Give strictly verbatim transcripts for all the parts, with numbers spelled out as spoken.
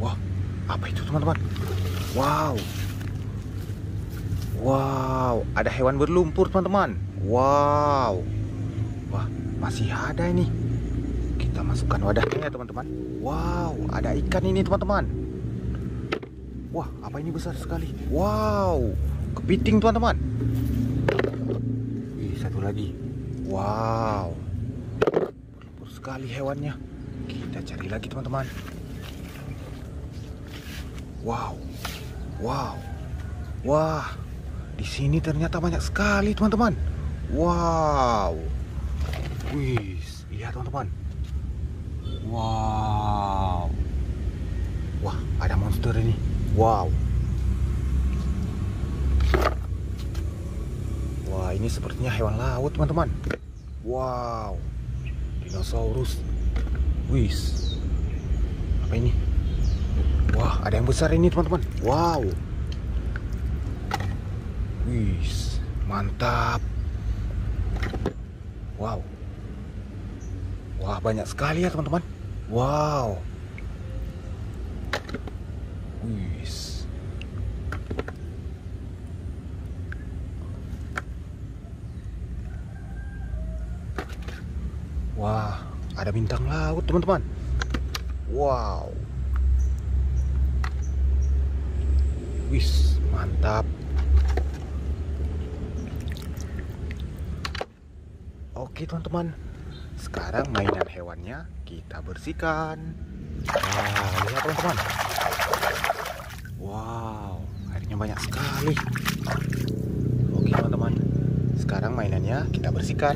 Wah, apa itu teman-teman? Wow. Wow, ada hewan berlumpur teman-teman. Wow. Wah, masih ada ini. Kita masukkan wadahnya ya teman-teman. Wow, ada ikan ini teman-teman. Wah, apa ini besar sekali. Wow, kepiting teman-teman. Wih, satu lagi. Wow, berlumpur sekali hewannya. Kita cari lagi teman-teman. Wow, wow, wah, di sini ternyata banyak sekali teman-teman. Wow, wih, lihat teman-teman. Wow, wah, ada monster ini. Wow, wah, ini sepertinya hewan laut teman-teman. Wow, dinosaurus. Wih, apa ini? Wah, ada yang besar ini teman-teman. Wow. Wih, mantap. Wow. Wah, banyak sekali ya teman-teman. Wow. Wih. Wah, ada bintang laut teman-teman. Wow. Wis, mantap. Oke teman-teman, sekarang mainan hewannya kita bersihkan. Wow, lihat teman-teman. Wow, airnya banyak sekali. Oke teman-teman, sekarang mainannya kita bersihkan.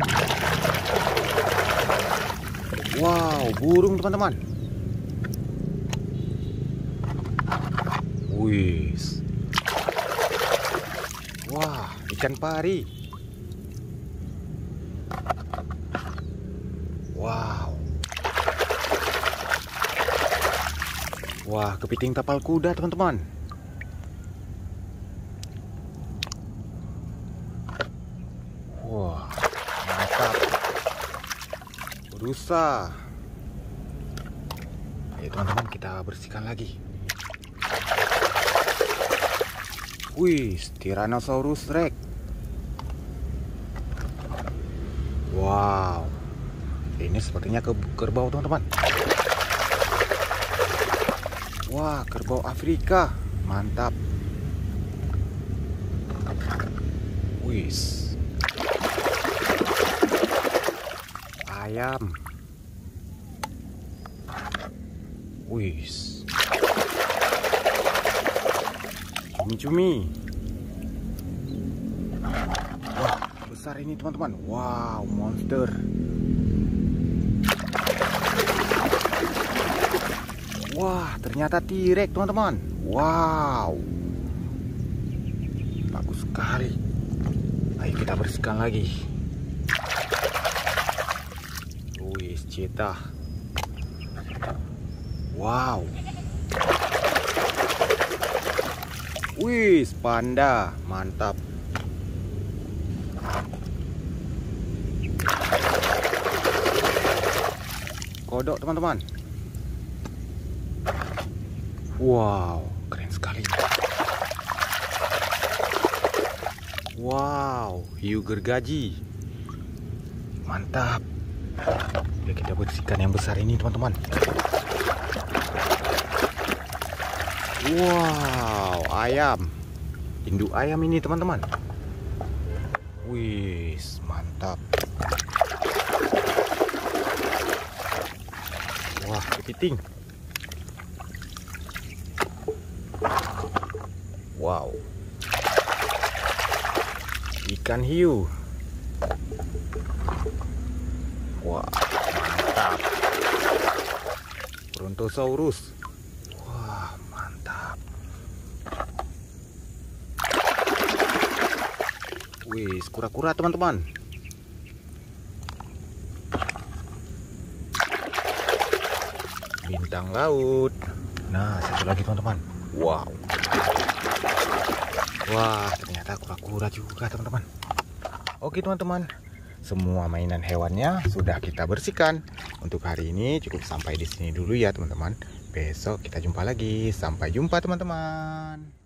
Wow, burung teman-teman. Wih. Wah, ikan pari. Wow. Wah, kepiting tapal kuda, teman-teman. Wah, mantap. Rusa. Ayo teman-teman, kita bersihkan lagi. Wih, Tyrannosaurus Rex. Wow, ini sepertinya ke kerbau teman-teman. Wah, kerbau Afrika, mantap. Wih, ayam. Wih, cumi-cumi. Wah, besar ini teman-teman. Wow, monster. Wah, ternyata T-Rex teman-teman. Wow, bagus sekali. Ayo kita bersihkan lagi. Wih, cheetah. Wow. Wih, panda, mantap. Kodok teman-teman. Wow, keren sekali. Wow, hiu gergaji, mantap. Oke, kita bersihkan yang besar ini teman-teman. Wow, ayam, induk ayam ini teman-teman. Wih, mantap. Wah, kepiting. Wow, ikan hiu. Wah, mantap. Brontosaurus. Wah, mantap. Wih, kura-kura teman-teman. Bintang laut. Nah, satu lagi teman-teman. Wow. Wah, ternyata kura-kura juga teman-teman. Oke teman-teman, semua mainan hewannya sudah kita bersihkan. Untuk hari ini cukup sampai di sini dulu ya teman-teman. Besok kita jumpa lagi. Sampai jumpa teman-teman.